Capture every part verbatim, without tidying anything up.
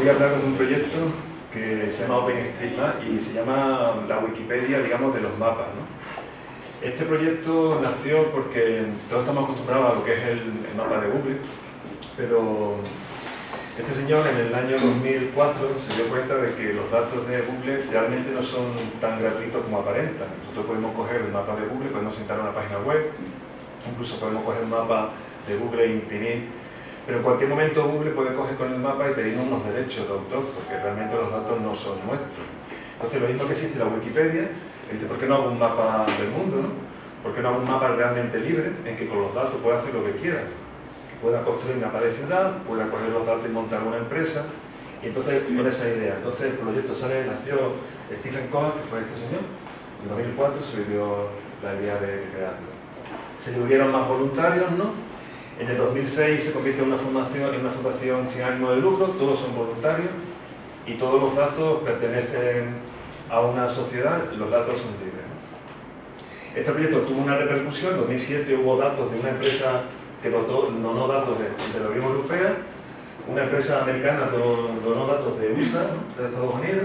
a hablaros de un proyecto que se llama OpenStreetMap y se llama la Wikipedia, digamos, de los mapas, ¿no? Este proyecto nació porque todos estamos acostumbrados a lo que es el, el mapa de Google, pero este señor en el año dos mil cuatro se dio cuenta de que los datos de Google realmente no son tan gratuitos como aparentan. Nosotros podemos coger el mapa de Google, podemos instalar una página web, incluso podemos coger el mapa de Google e imprimir, pero en cualquier momento Google puede coger con el mapa y pedirnos unos derechos de autor, porque realmente los datos no son nuestros. Entonces, lo mismo que existe la Wikipedia, le dice, ¿por qué no hago un mapa del mundo, no? ¿Por qué no hago un mapa realmente libre, en que con los datos pueda hacer lo que quiera? Pueda construir un mapa de ciudad, pueda coger los datos y montar una empresa, y entonces con esa idea. Entonces el proyecto sale, nació Stephen Cohen, que fue este señor, en dos mil cuatro se le dio la idea de crearlo. Se le unieron más voluntarios, ¿no? En el dos mil seis se convirtió en una fundación, en una fundación sin ánimo de lucro, todos son voluntarios, y todos los datos pertenecen a una sociedad, los datos son libres, ¿no? Este proyecto tuvo una repercusión. En dos mil siete hubo datos de una empresa que dotó, donó datos de, de la Unión Europea, una empresa americana donó, donó datos de U S A, ¿no? De Estados Unidos,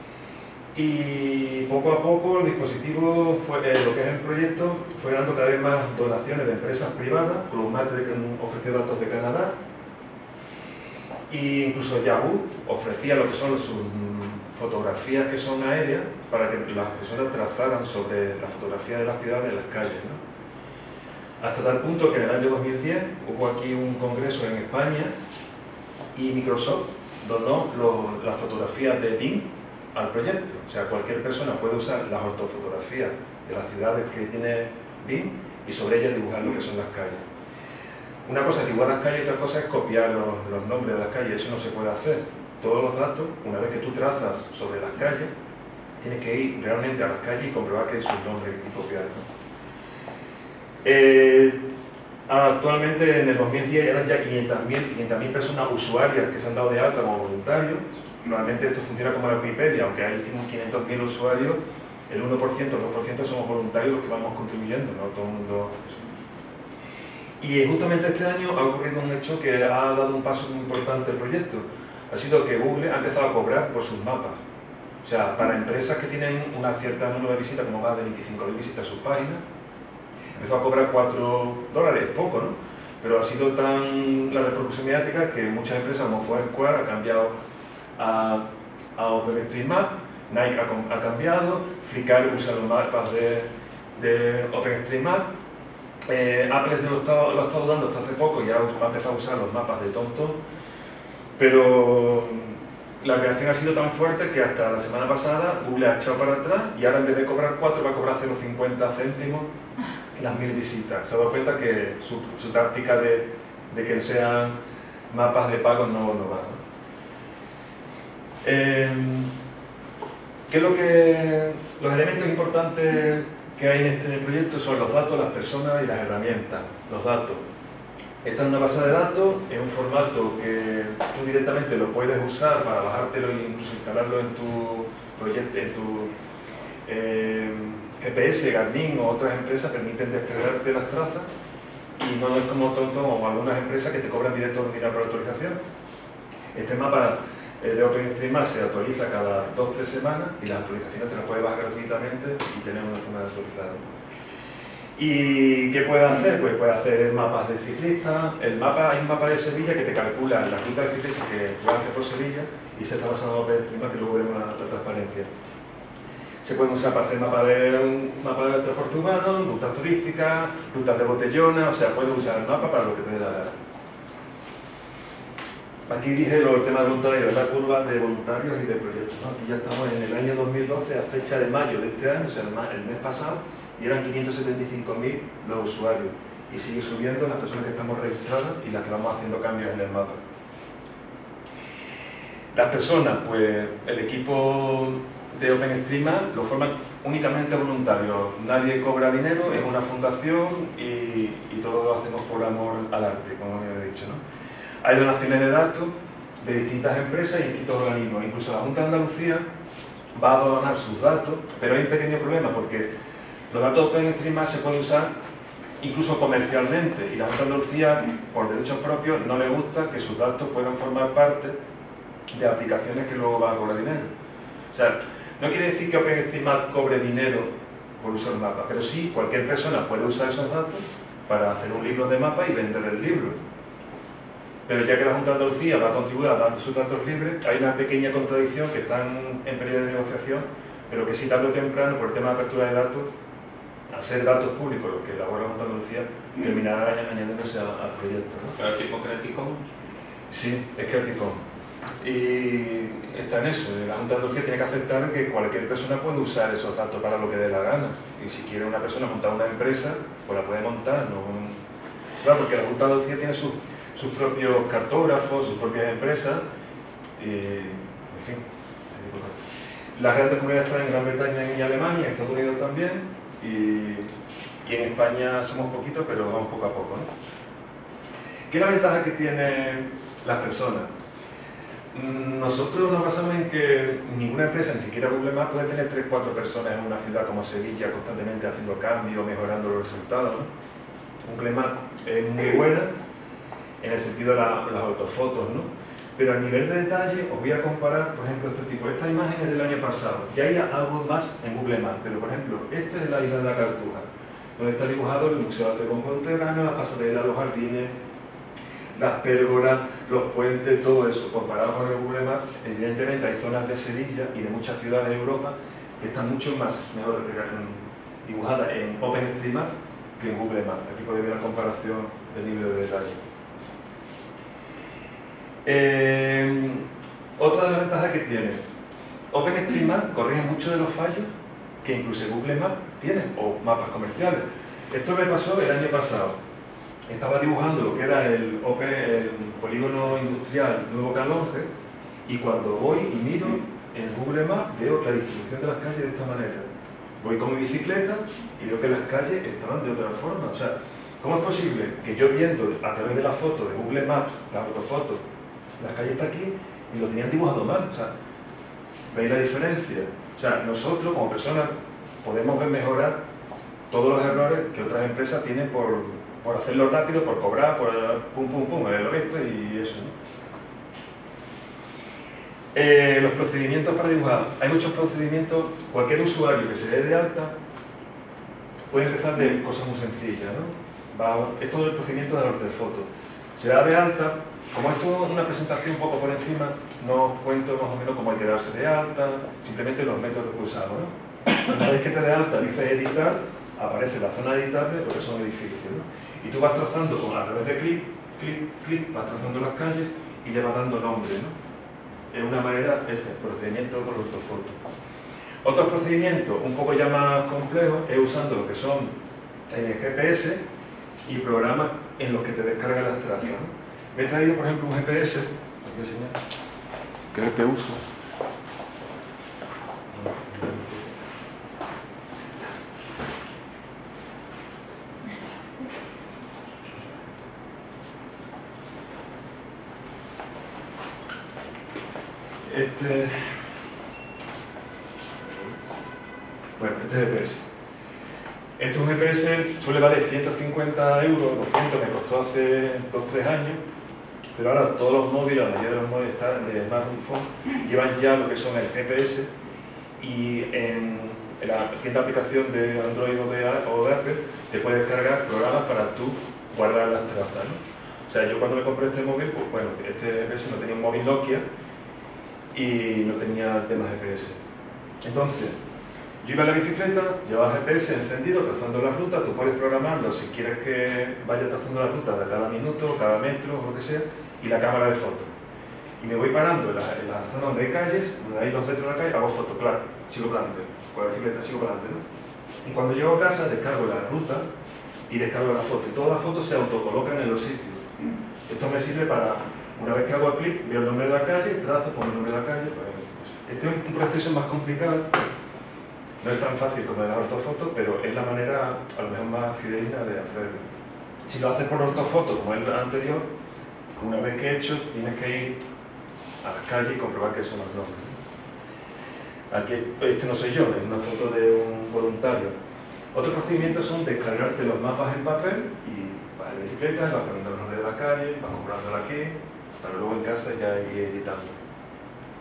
y poco a poco el dispositivo, fue, eh, lo que es el proyecto, fue dando cada vez más donaciones de empresas privadas. Plumate ofreció datos de Canadá, e incluso Yahoo ofrecía lo que son sus fotografías que son aéreas para que las personas trazaran sobre la fotografía de la ciudad en las calles, ¿no? Hasta tal punto que en el año dos mil diez hubo aquí un congreso en España y Microsoft donó lo, las fotografías de Bing al proyecto. O sea, cualquier persona puede usar las ortofotografías de las ciudades que tiene Bing y sobre ellas dibujar lo que son las calles. Una cosa es dibujar las calles y otra cosa es copiar los, los nombres de las calles. Eso no se puede hacer. Todos los datos, una vez que tú trazas sobre las calles, tienes que ir realmente a las calles y comprobar que es su nombre y copiarlo. Eh, actualmente en el dos mil diez eran ya quinientas mil personas usuarias que se han dado de alta como voluntarios. Normalmente esto funciona como la Wikipedia, aunque hay quinientos mil usuarios, el uno por ciento, el dos por ciento somos voluntarios los que vamos contribuyendo, no todo el mundo. Y justamente este año ha ocurrido un hecho que ha dado un paso muy importante al proyecto. Ha sido que Google ha empezado a cobrar por sus mapas. O sea, para empresas que tienen una cierta número de visitas, como más de veinticinco mil visitas a sus páginas, empezó a cobrar cuatro dólares, poco, ¿no? Pero ha sido tan la repercusión mediática que muchas empresas, como Foursquare, ha cambiado a, a OpenStreetMap, Nike ha, ha cambiado, Flickr usa los mapas de, de OpenStreetMap, eh, Apple lo ha estado, lo ha estado dando hasta hace poco y ya ha empezado a usar los mapas de TomTom, pero la reacción ha sido tan fuerte que hasta la semana pasada Google ha echado para atrás y ahora en vez de cobrar cuatro va a cobrar cero coma cincuenta céntimos las mil visitas. Se ha dado cuenta que su, su táctica de, de que sean mapas de pago no, no va, ¿no? Eh, ¿Qué es lo que, los elementos importantes que hay en este proyecto? Son los datos, las personas y las herramientas. Los datos. Esta es una base de datos en un formato que tú directamente lo puedes usar para bajártelo e incluso instalarlo en tu proyecto, en tu eh, G P S, Garmin o otras empresas permiten descargarte las trazas y no es como TomTom o algunas empresas que te cobran directo dinero por autorización. Este mapa eh, de OpenStreetMap se actualiza cada dos o tres semanas y las actualizaciones te las puedes bajar gratuitamente y tener una forma de actualizar. ¿Y qué puede hacer? Pues puede hacer mapas de ciclistas. El mapa, hay un mapa de Sevilla que te calcula la ruta de ciclistas que puede hacer por Sevilla y se está basado en OpenStreetMap, que luego veremos la, la transparencia. Se pueden usar para hacer mapas de, un mapa de transporte humano, rutas turísticas, rutas de botellona, o sea, puedes usar el mapa para lo que te dé la gana. Aquí dije lo, el tema de voluntarios, la curva de voluntarios y de proyectos, ¿no? Aquí ya estamos en el año dos mil doce, a fecha de mayo de este año, o sea, el, el mes pasado, y eran quinientos setenta y cinco mil los usuarios. Y sigue subiendo las personas que estamos registradas y las que vamos haciendo cambios en el mapa. Las personas, pues el equipo de OpenStreetMap lo forman únicamente voluntarios. Nadie cobra dinero, es una fundación y, y todo lo hacemos por amor al arte, como ya he dicho, ¿no? Hay donaciones de datos de distintas empresas y distintos organismos. Incluso la Junta de Andalucía va a donar sus datos, pero hay un pequeño problema porque los datos de OpenStreetMap se pueden usar incluso comercialmente y la Junta de Andalucía, por derechos propios, no le gusta que sus datos puedan formar parte de aplicaciones que luego van a cobrar dinero. O sea, no quiere decir que OpenStreetMap cobre dinero por usar el mapa, pero sí cualquier persona puede usar esos datos para hacer un libro de mapa y vender el libro. Pero ya que la Junta de Andalucía va a contribuir a dar sus datos libres, hay una pequeña contradicción que están en periodo de negociación, pero que sí tarde o temprano, por el tema de apertura de datos, al ser datos públicos los que elabora la Junta de Andalucía, terminará añadiéndose al proyecto, ¿no? ¿Pero tipo Creative Commons? Sí, es Creative Commons. Y está en eso, la Junta de Andalucía tiene que aceptar que cualquier persona puede usar esos datos para lo que dé la gana. Y si quiere una persona montar una empresa, pues la puede montar, ¿no? Claro, porque la Junta de Andalucía tiene sus, sus propios cartógrafos, sus propias empresas, y, en fin. Las grandes comunidades están en Gran Bretaña y Alemania, en Estados Unidos también, y, y en España somos poquitos, pero vamos poco a poco, ¿no? ¿Qué es la ventaja que tienen las personas? Nosotros nos basamos en que ninguna empresa, ni siquiera Google Maps, puede tener tres o cuatro personas en una ciudad como Sevilla constantemente haciendo cambios, mejorando los resultados, ¿no? Google Maps es muy buena en el sentido de la, las ortofotos, ¿no? Pero a nivel de detalle os voy a comparar, por ejemplo, este tipo. Esta imagen es del año pasado. Ya hay algo más en Google Maps, pero por ejemplo, esta es la isla de la Cartuja, donde está dibujado el Museo de Arte Contemporáneo, la pasarela, los jardines, las pérgolas, los puentes, todo eso. Comparado con el Google Maps, evidentemente hay zonas de Sevilla y de muchas ciudades de Europa que están mucho más mejor dibujadas en OpenStreetMap que en Google Maps. Aquí podéis ver la comparación del nivel de detalle. Eh, otra de las ventajas que tiene, OpenStreetMap corrige muchos de los fallos que incluso Google Maps tiene, o mapas comerciales. Esto me pasó el año pasado. Estaba dibujando lo que era el, Open, el polígono industrial Nuevo Calonge, y cuando voy y miro en Google Maps veo la distribución de las calles de esta manera. Voy con mi bicicleta y veo que las calles estaban de otra forma. O sea, ¿cómo es posible que yo viendo a través de la foto de Google Maps, la ortofoto, la calle está aquí y lo tenían dibujado mal? O sea, ¿veis la diferencia? O sea, nosotros como personas podemos ver mejorar todos los errores que otras empresas tienen por, por hacerlo rápido, por cobrar, por pum pum pum, el resto y eso, ¿no? Eh, los procedimientos para dibujar. Hay muchos procedimientos. Cualquier usuario que se dé de alta puede empezar de cosas muy sencillas, ¿no? Va, es todo el procedimiento de la ortofoto. Se da de alta. Como esto es una presentación un poco por encima, no os cuento más o menos cómo hay que darse de alta, simplemente los métodos que usamos, ¿no? Una vez que te de alta, dices editar, aparece la zona editable, lo que son edificios, ¿no? Y tú vas trazando con, a través de clic, clic, clic, vas trazando las calles y le vas dando nombre, ¿no? Es una manera, este procedimiento con ortofoto. Otro procedimiento un poco ya más complejo es usando lo que son eh, G P S y programas en los que te descarga las trazas, ¿no? Me he traído, por ejemplo, un G P S, os voy a enseñar, que es el que uso. Este, bueno, este G P S. Este es un G P S, suele valer ciento cincuenta euros, doscientos, me costó hace dos o tres años, pero ahora todos los móviles, la mayoría de los móviles de smartphone llevan ya lo que son el G P S, y en, en la tienda de aplicación de Android o de, o de Apple te puedes descargar programas para tú guardar las trazas, ¿no? O sea, yo cuando me compré este móvil, pues bueno, este G P S no tenía un móvil Nokia y no tenía el tema G P S. Entonces, yo iba en la bicicleta, llevaba el G P S encendido, trazando la ruta. Tú puedes programarlo si quieres que vaya trazando la ruta de cada minuto, cada metro o lo que sea, y la cámara de fotos. Y me voy parando en la, en la zona donde hay calles, donde hay los metros de la calle, hago foto, claro, sigo para adelante, con la bicicleta sigo para adelante, ¿no? Y cuando llego a casa, descargo la ruta y descargo la foto, y todas las fotos se autocolocan en los sitios. Esto me sirve para, una vez que hago el clic, veo el nombre de la calle, trazo, pongo el nombre de la calle. Pues, este es un proceso más complicado. No es tan fácil como de la ortofoto, pero es la manera a lo mejor más fidedigna de hacerlo. Si lo haces por ortofoto, como es el anterior, una vez que he hecho, tienes que ir a las calles y comprobar que son los nombres. Aquí, este no soy yo, es una foto de un voluntario. Otros procedimientos son descargarte los mapas en papel y vas en bicicleta, vas poniendo los nombres de la calle, vas comprándola aquí, para luego en casa ya ir editando.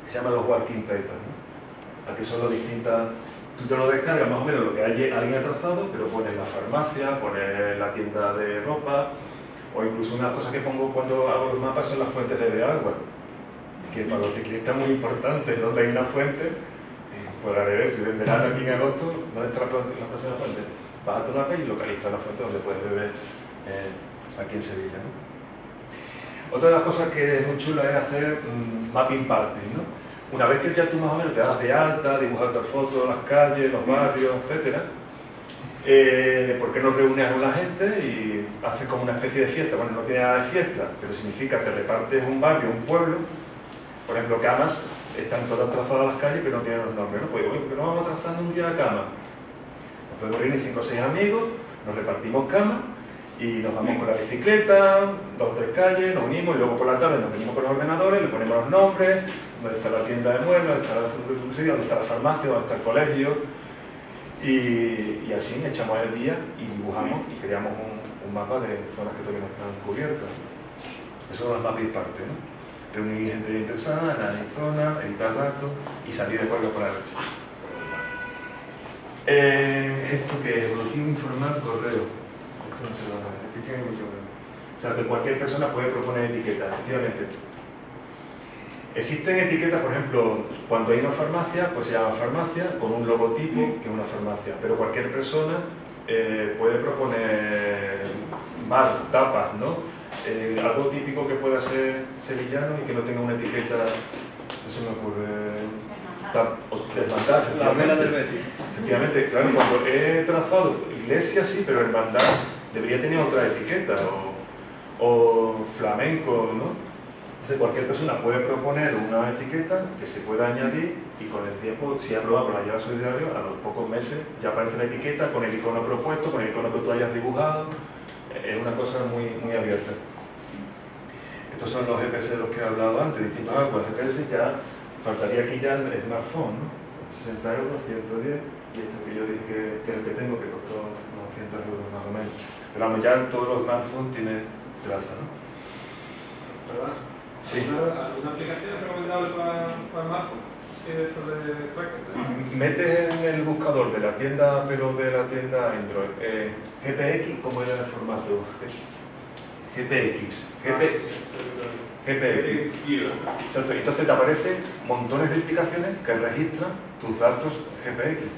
que se llaman los walking papers, ¿no? Aquí son las distintas... Tú te lo descargas más o menos lo que hay, alguien ha trazado, pero pones la farmacia, pones la tienda de ropa, o incluso una de las cosas que pongo cuando hago los mapas son las fuentes de agua, que para los ciclistas es muy importante, donde hay una fuente, pues al revés, si en verano aquí en agosto, ¿dónde está la próxima fuente? Vas a tu mapa y localizas la fuente donde puedes beber eh, aquí en Sevilla, ¿no? Otra de las cosas que es muy chula es hacer um, mapping parties, ¿no? Una vez que ya tú más o menos te das de alta, dibujas tus fotos, las calles, los barrios, etcétera, eh, ¿por qué no reúnes a la gente y haces como una especie de fiesta? Bueno, no tiene nada de fiesta, pero significa que te repartes un barrio, un pueblo. Por ejemplo, Camas, están todas trazadas las calles, pero no tienen los nombres, ¿no? Pues digo, ¿por qué no vamos trazando un día a Camas? Nos podemos reunir cinco o seis amigos, nos repartimos camas y nos vamos con la bicicleta, dos o tres calles, nos unimos y luego por la tarde nos venimos con los ordenadores, le ponemos los nombres, dónde está la tienda de muebles, dónde está la publicidad, dónde está la farmacia, dónde está el colegio, y, y así echamos el día y dibujamos y creamos un, un mapa de zonas que todavía no están cubiertas. Eso son los mapas y parte, ¿no? Reunir gente interesada, analizar zonas, editar datos y salir de juego por la noche. Eh, esto que es evolutivo informal correo. Esto no se lo da, esto o sea, que cualquier persona puede proponer etiquetas, efectivamente. Existen etiquetas, por ejemplo, cuando hay una farmacia, pues se llama farmacia, con un logotipo que es una farmacia, pero cualquier persona eh, puede proponer bar, tapas, ¿no? Eh, algo típico que pueda ser sevillano y que no tenga una etiqueta, eso me ocurre, hermandad, efectivamente. Efectivamente, claro, cuando he trazado iglesia sí, pero hermandad debería tener otra etiqueta, o, o flamenco, ¿no? Entonces cualquier persona puede proponer una etiqueta que se pueda añadir y con el tiempo, si ha probado con la ayuda solidaria, a los pocos meses ya aparece la etiqueta con el icono propuesto, con el icono que tú hayas dibujado. Es una cosa muy, muy abierta. Estos son los G P S de los que he hablado antes, distintos aguas. G P S ya faltaría aquí ya el smartphone, ¿no? sesenta euros, ciento diez, y esto que yo dije que, que es el que tengo, que costó unos doscientos euros más o menos. Pero vamos, ya todos los smartphones tienen traza, ¿no? ¿Verdad? Sí. ¿Alguna, ¿Alguna aplicación recomendable para, para smartphone? Sí, de esto de tracker. Metes en el buscador de la tienda, pero de la tienda Android, eh, G P X, ¿cómo era el formato? G P X. G P X. Exacto. Entonces te aparecen montones de aplicaciones que registran tus datos G P X.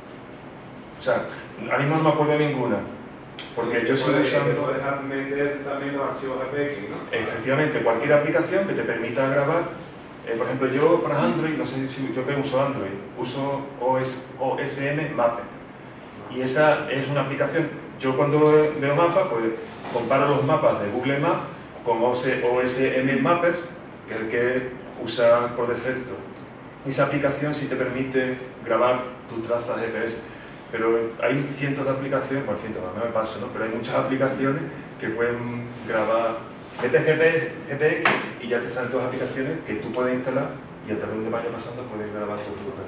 O sea, ahora mismo no me acuerdo de ninguna. Porque yo sigo usando... Puedes meter también los archivos G P X, ¿no? Efectivamente, cualquier aplicación que te permita grabar. Eh, por ejemplo, yo para Android, no sé si yo que uso Android, uso O S M Mapper. Y esa es una aplicación. Yo cuando veo mapas, pues comparo los mapas de Google Maps con O S M Mappers, que es el que usa por defecto. Esa aplicación sí te permite grabar tu traza G P S. Pero hay cientos de aplicaciones, bueno, cientos, no me paso, ¿no? Pero hay muchas aplicaciones que pueden grabar. Metes G P S, G P X y ya te salen todas las aplicaciones que tú puedes instalar y a través de vaya pasando puedes grabar tu ruta.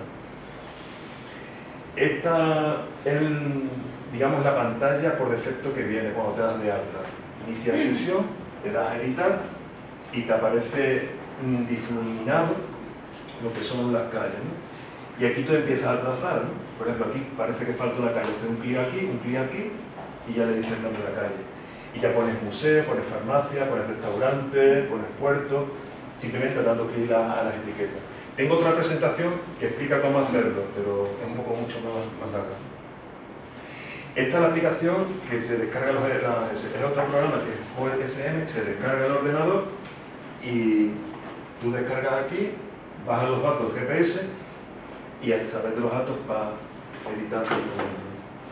Esta es, el, digamos, la pantalla por defecto que viene cuando te das de alta. Inicia sesión, le das a editar y te aparece mm, difuminado lo que son las calles, ¿no? Y aquí tú empiezas a trazar, ¿no? Por ejemplo, aquí parece que falta una calle, haces un clic aquí, un clic aquí y ya le dices el nombre de la calle. Y ya pones museo, pones farmacia, pones restaurante, pones puerto, simplemente dando clic a, a las etiquetas. Tengo otra presentación que explica cómo hacerlo, pero es un poco mucho más, más larga. Esta es la aplicación que se descarga los, la, es otro programa que es O S M, se descarga el ordenador y tú descargas aquí, bajas los datos G P S y a través de los datos va editando el programa.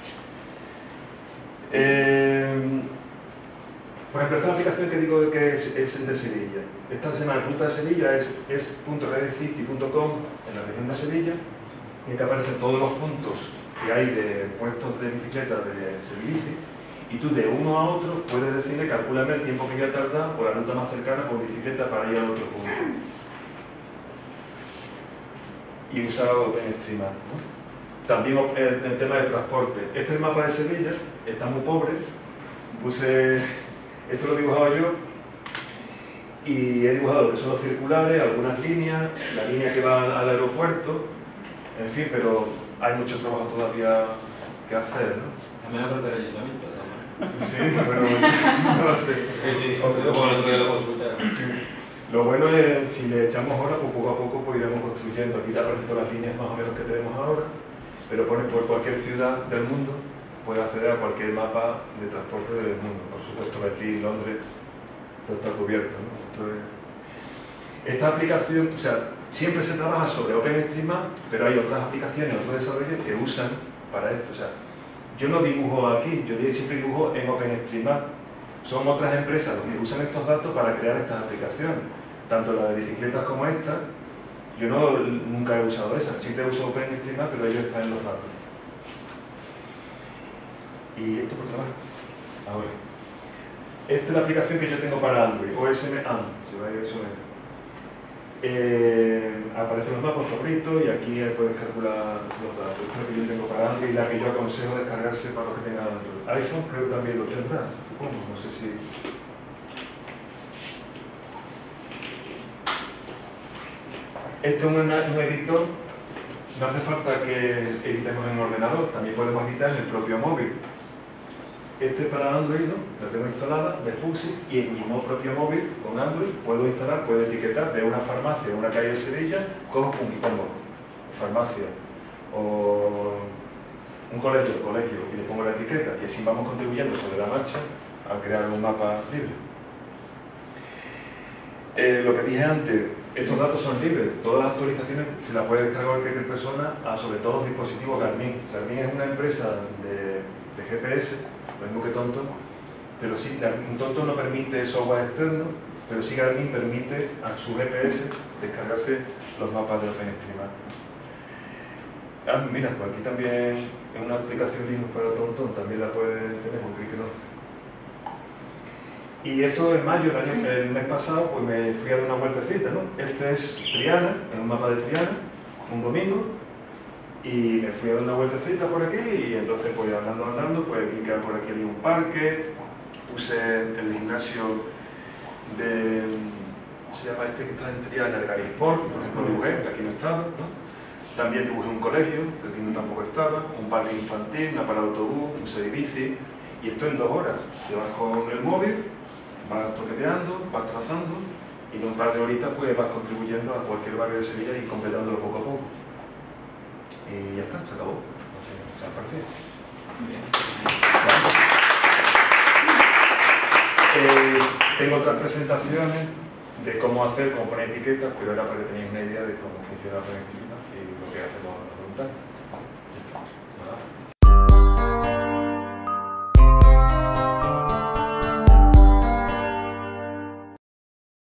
Eh, por ejemplo, esta es la aplicación que digo que es, es de Sevilla. Esta se llama Ruta de Sevilla, es, es punto redecity punto com en la región de Sevilla, y aquí aparecen todos los puntos que hay de puestos de bicicleta de Sevillici, y tú de uno a otro puedes decirle, calcúlame el tiempo que voy a tardar o la ruta más cercana por bicicleta para ir al otro punto. Y usar OpenStreetMap, ¿no? También el, el tema de transporte. Este es el mapa de Sevilla, está muy pobre. Puse, esto lo dibujaba yo Y he dibujado lo que son los circulares, algunas líneas, la línea que va al aeropuerto, en fin, pero hay mucho trabajo todavía que hacer, ¿no? A mí me aprenderé el ayuntamiento, ¿no? Sí, pero no lo sé. Sí, sí, luego el otro día lo consultaron. Lo bueno es, si le echamos horas, pues poco a poco pues iremos construyendo. Aquí te aparecen todas las líneas más o menos que tenemos ahora, pero pones por cualquier ciudad del mundo, puedes acceder a cualquier mapa de transporte del mundo. Por supuesto, Berlín, Londres, todo está cubierto, ¿no? Entonces, esta aplicación, o sea, siempre se trabaja sobre OpenStreetMap, pero hay otras aplicaciones, otros desarrollos que usan para esto. O sea, yo no dibujo aquí, yo siempre dibujo en OpenStreetMap. Son otras empresas las que usan estos datos para crear estas aplicaciones. Tanto la de bicicletas como esta, yo no, nunca he usado esa, siempre uso OpenStreetMap, pero ellos están en los datos. Y esto por trabajo. Ahora, esta es la aplicación que yo tengo para Android, O S M And, si vais a eso. Eh, aparecen los mapas favoritos y aquí puedes calcular los datos. Esto es lo que yo tengo para Android y la que yo aconsejo descargarse para los que tengan Android. iPhone creo que también lo tendrá, supongo, no sé si... Este es un, un editor, no hace falta que editemos en un ordenador, también podemos editar en el propio móvil. Este es para Android, ¿no? La tengo instalada, me puse y en mi propio móvil con Android puedo instalar, puedo etiquetar de una farmacia, una calle de Sevilla, cojo un y pongo farmacia o un colegio, colegio y le pongo la etiqueta y así vamos contribuyendo sobre la marcha a crear un mapa libre. Eh, lo que dije antes, estos datos son libres, todas las actualizaciones se las puede descargar cualquier persona, a sobre todo los dispositivos Garmin. Garmin es una empresa de, de G P S, lo mismo que Tonto, pero sí, un Tonto no permite software externo, pero sí Garmin permite a su G P S descargarse los mapas de OpenStreetMap. Ah, mira, pues aquí también es una aplicación Linux para Tonto, también la puedes tener, porque que no. Y esto en mayo, el, año, el mes pasado, pues me fui a dar una vueltecita, ¿no? Este es Triana, es un mapa de Triana, un domingo, y me fui a dar una vueltecita por aquí, y entonces pues andando, andando, pues vi que por aquí había un parque, puse el gimnasio de, se llama este que está en Triana, el Garisport, por ejemplo dibujé, que aquí no estaba, ¿no? También dibujé un colegio, que aquí no tampoco estaba, un parque infantil, una parada de autobús, un museo de bici, y esto en dos horas, te vas con el móvil, vas toqueteando, vas trazando y en un par de horitas pues vas contribuyendo a cualquier barrio de Sevilla y completándolo poco a poco. Y ya está, se acabó. No sé, se ha parecido. Bien. Eh, tengo otras presentaciones de cómo hacer, cómo poner etiquetas, pero era para que tenéis una idea de cómo funciona OpenStreetMap y lo que hacemos